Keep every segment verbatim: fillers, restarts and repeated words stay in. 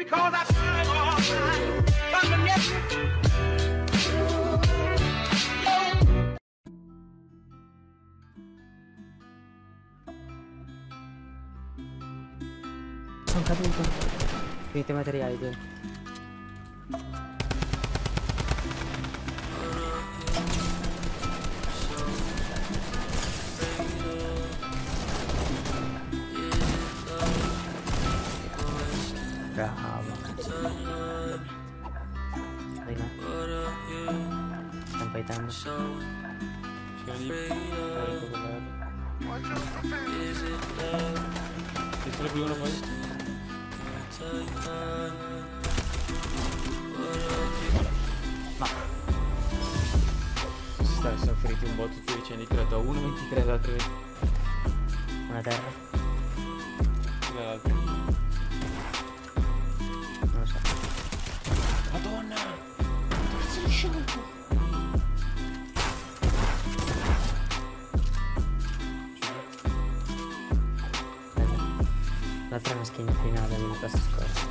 Sono caduto. Finite i materiali dentro. Bravo. Dai no. Stanno fightando. Ti serve uno poi? No. Stai, sono feriti un botto tutti vicini, credo uno ventitré l'altro venti. Una terra. L'altro. Non lo so. Madonna! Cazzo di sciolto! L'altra è una skin finale di questo scorso.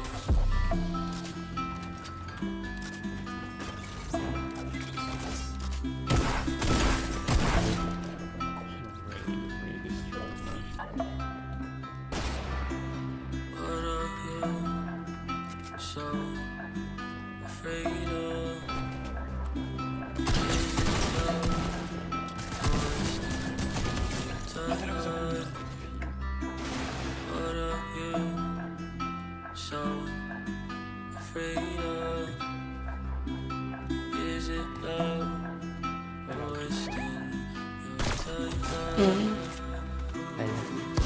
Mm. Bello.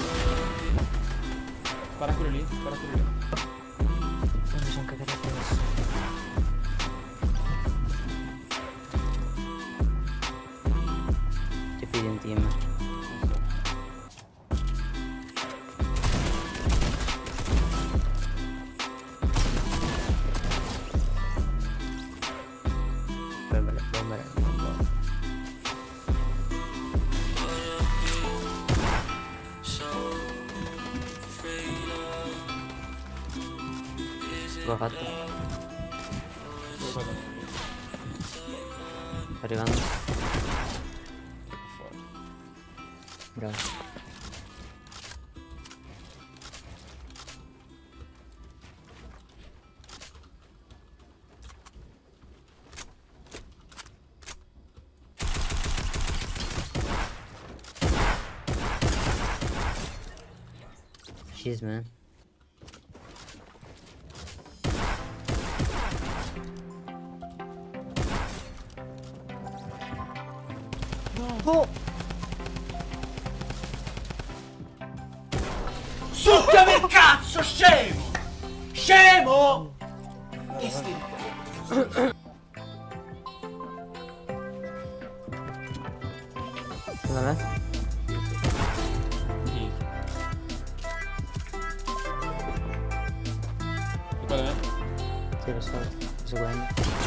Spara quello lì, spara quello lì. Non mi sono cagato addosso. Ti pigli un team. Bombere, bombere, bombere. L'ho fatto. Sto arrivando. Bravo. Jeez, man. Oh! Succhiami il cazzo, scemo! Scemo! Istinto. Vabbè. Sì. E qual è? Sì, lo sto seguendo.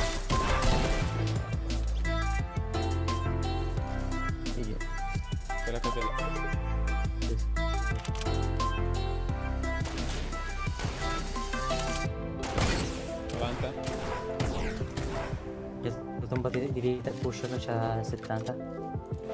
Video. Per la casella. Sì, sì. novanta. Gli ho dato un po' di, di vita, push c'ha settanta.